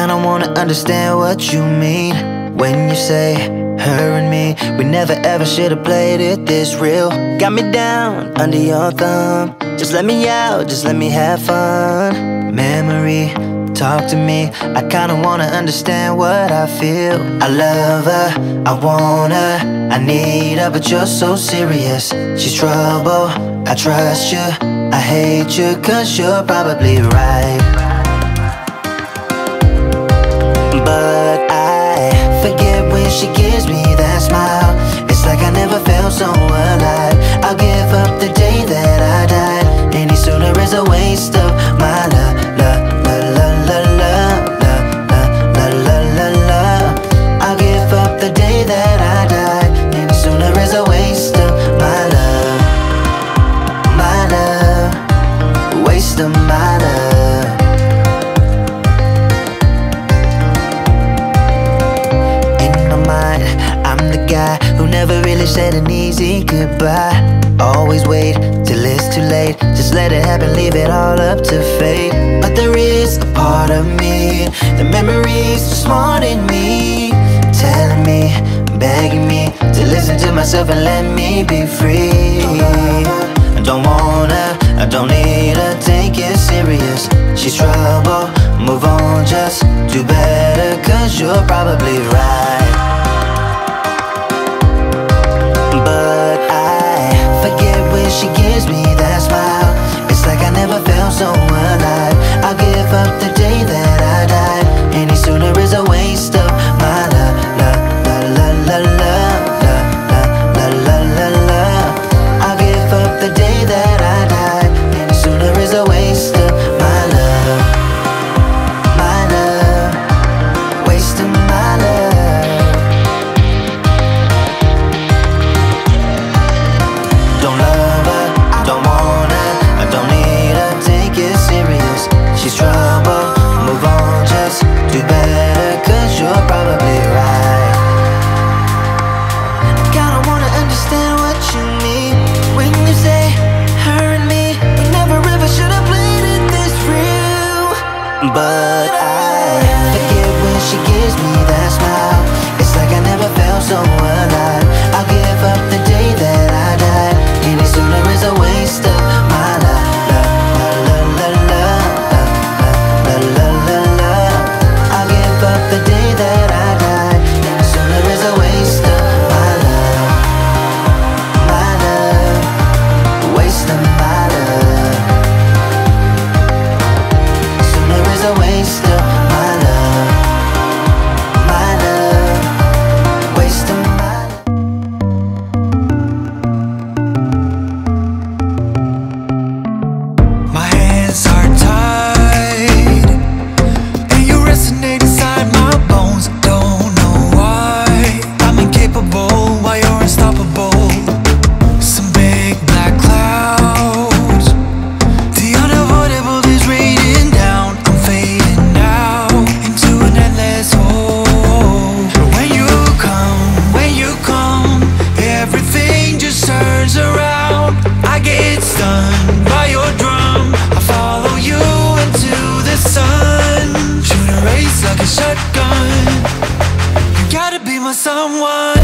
kinda wanna understand what you mean when you say her and me. We never ever should've played it this real. Got me down under your thumb. Just let me out, just let me have fun. Memory, talk to me. I kinda wanna understand what I feel. I love her, I want her, I need her, but you're so serious. She's trouble, I trust you, I hate you, cause you're probably right. But I forget when she gives me that smile. It's like I never felt so alive. I'll give up the day that I died. Any sooner is a waste of my love, love, love, love, love, love, love, love, love, love. I'll give up the day that I died. Any sooner is a waste of my love, waste of my love. I'm the guy who never really said an easy goodbye. Always wait till it's too late. Just let it happen, leave it all up to fate. But there is a part of me, the memories just haunting me, telling me, begging me to listen to myself and let me be free. I don't wanna, I don't need her, take it serious. She's trouble, move on, just do better, cause you're probably right. But I forget when she gives me that smile. It's like I never felt so alive. I'll give up the day that I died. Any sooner is a waste of my love, love, love, love, love, love, love, love, love, love. I'll give up the day that I died. Any sooner is a waste of my love, waste of my love. Don't love her, don't want her, I don't need her, take it serious. She's trouble, move on, just do better, cause you're probably right. I kinda wanna understand what you mean when you say her and me. We never ever should've played it this real. But I forget when she gives me that smile. It's like I never felt so alive. I'll give up the day that I died. Any sooner is a waste of my love, love, love, love, love, love, love, love, love. I'll give up the day that I died. Any sooner is a waste of my love, waste of my love. Sooner is a waste of my love, waste of my love. My hands are tied, and you resonate inside my bones. Don't know why I'm incapable while you're unstoppable. Some big black clouds, the unavoidable is raining down. I'm fading out into an endless hole. But when you come, everything just turns around. I get stunned by your drum. I follow you into the sun. Shoot a race like a shotgun. You gotta be my someone.